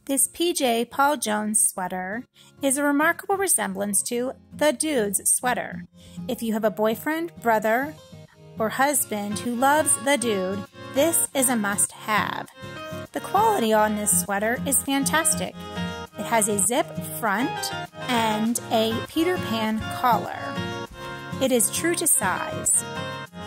This PJ Paul Jones sweater is a remarkable resemblance to the dude's sweater. If you have a boyfriend, brother, or husband who loves the dude, this is a must-have. The quality on this sweater is fantastic. It has a zip front and a Peter Pan collar. It is true to size.